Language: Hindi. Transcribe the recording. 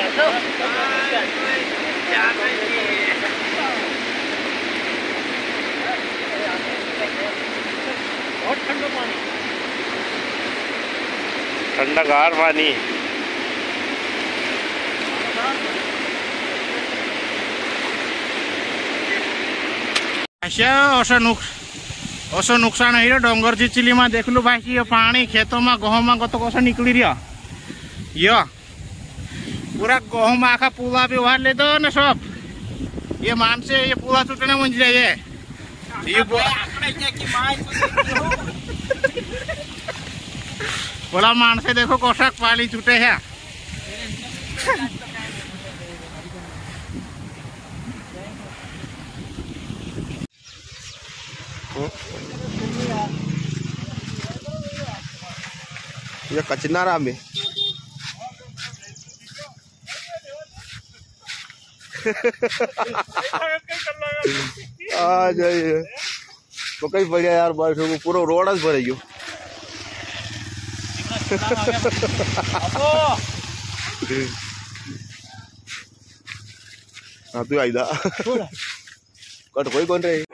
बहुत ठंडा पानी, ठंडागार पानी। असो नुकसान है डोंगर चिचिली में देखलु भाई ये पानी खेतों में गहम में गत कस निकली रहा पूरा गहम आखा पुला भी उहार ले दो न सब ये मान से ये पुला टूटने मंज जाए ये बोला मान से देखो कोशक पानी छूटे है। ये कचनारा में आ जाइए तो कई बढ़िया यार बारिश हो पूरा रोड भरे गयो। हाँ तू आई कट कोई कौन रही